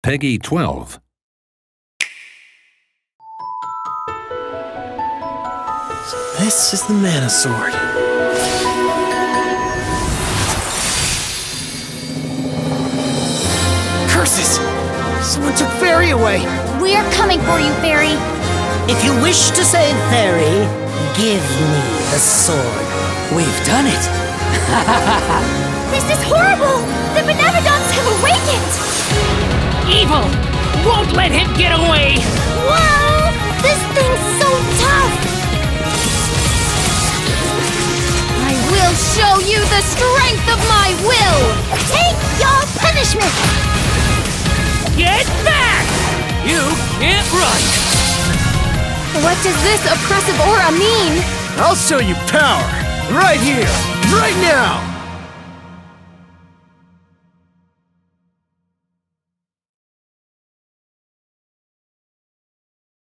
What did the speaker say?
Peggy 12. So this is the Mana Sword. Curses! Someone took Fairy away! We are coming for you, Fairy! If you wish to save Fairy, give me the sword. We've done it! This is horrible! The Benevodons have awakened! Evil! Won't let him get away! Whoa! This thing's so tough! I will show you the strength of my will! Take your punishment! Get back! You can't run! What does this oppressive aura mean? I'll show you power! Right here! Right now!